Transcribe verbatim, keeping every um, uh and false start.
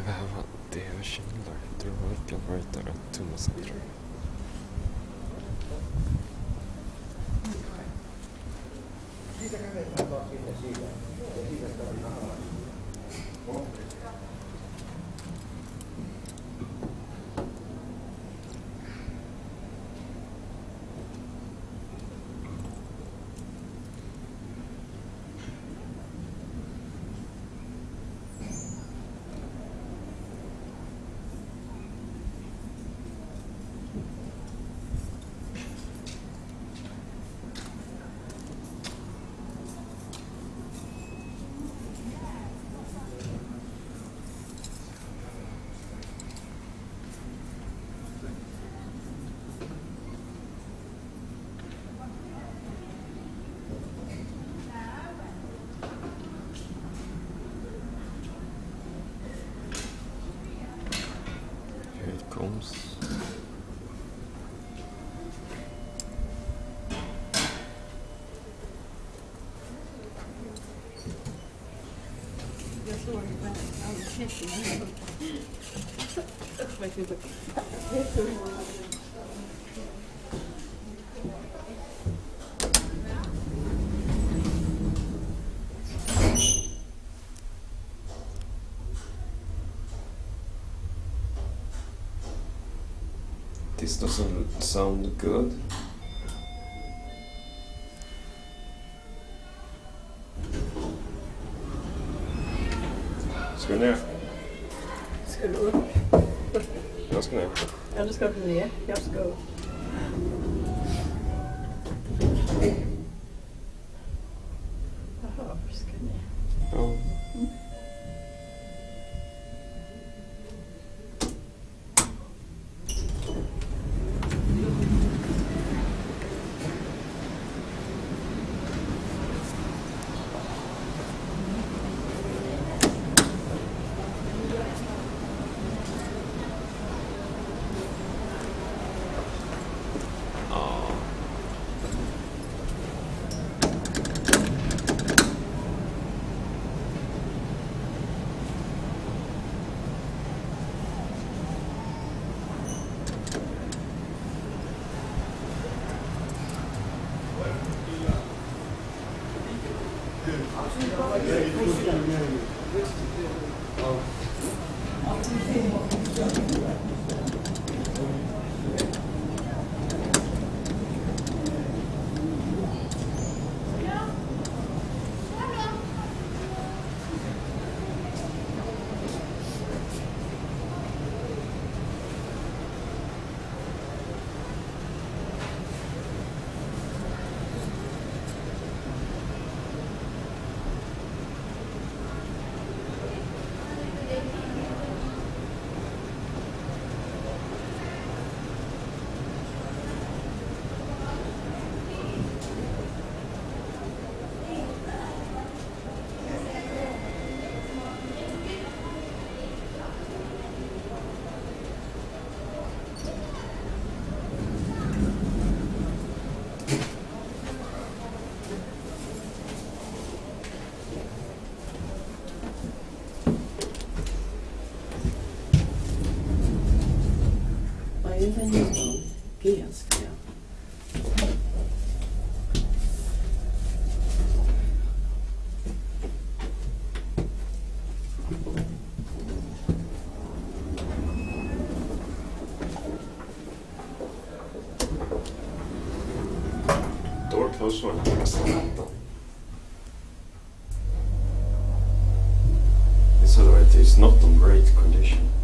have a dear Schindler, the Royal writer at Thomas Center. Here it comes. Jag såg det bara alldeles jättemycket. This doesn't sound good. Ska du ner? Ska du upp? Jag ska ner. Eller ska du ner? Jag ska upp. Jaha, ska du ner? Ja. Mm. Även inom grekiska. Door closed when I pressed the button. This elevator is not in great condition.